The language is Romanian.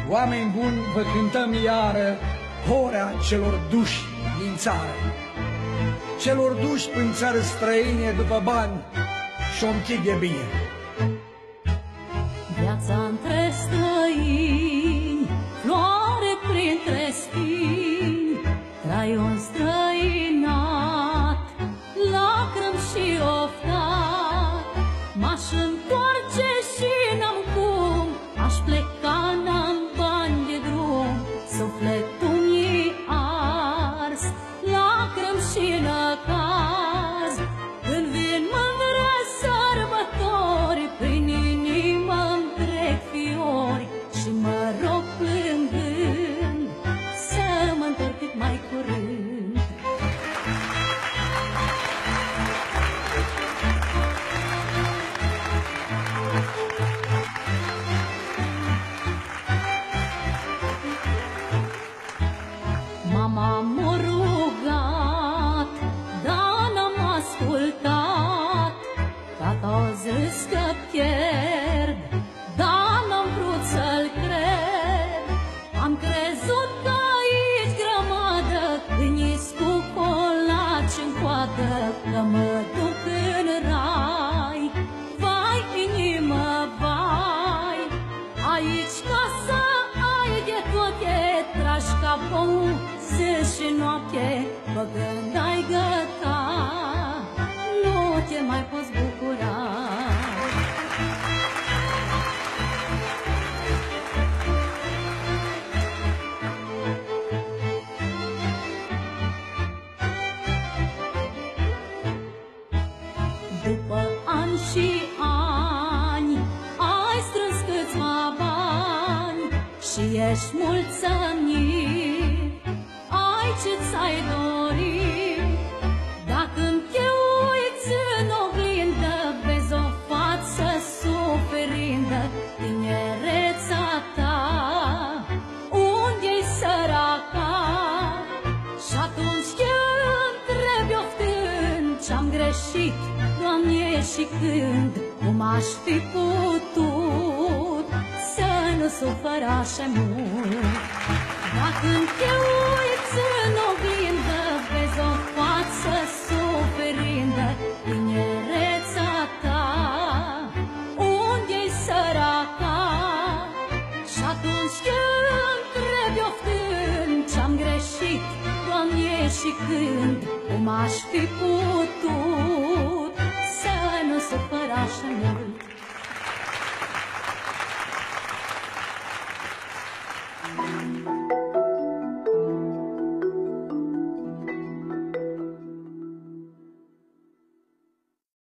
Oameni buni, vă cântăm iară horea celor duși din țară. Celor duși prin țară străine după bani și-o închid de bine. Viața între străini, floare printre spini, trai un străinat, lacrimi și oftat. M-aș întoarce și n-am cum, aș pleca, n-am bani de drum, sufletul mi-i ars, lacrimi și năcaz. Când vin mândre sărbători, prin inimă-mi trec fiori și mă rog plângând să mă întorc cât mai curând. Mama m-a rugat, dar n-am ascultat. Tata-o zis că pierd, dar n-am vrut să-l cred. Am crezut că aici grămadă, câini cu colaci-n coadă, că mă duc în rai. Vai, inimă, vai, aici casa ai de toate, tragi ca bou, zi și noapte, bă când ai găta, nu te mai poți bucura. După ani și ani, ai strâns câțiva bani și ești mulțumit, ai ce ți-ai dorit. Dacă te uiți în oglindă, vezi o față suferindă, tinereța ta, unde-i săraca? Și atunci te întrebi oftând, ce-am greșit, Doamne, și când, cum aș fi putut să nu sufăr așa mult. Dacă te uiți în oglindă, vezi o față suferindă, tinereța ta, unde-i săraca? Și atunci te întrebi oftând, ce-am greșit, Doamne, și când, cum aș fi putut să nu sufăr așa mult. Thank you.